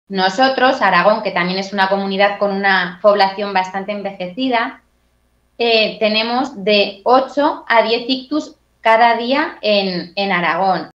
Nosotros, Aragón, que también es una comunidad con una población bastante envejecida, tenemos de 8 a 10 ictus cada día en Aragón.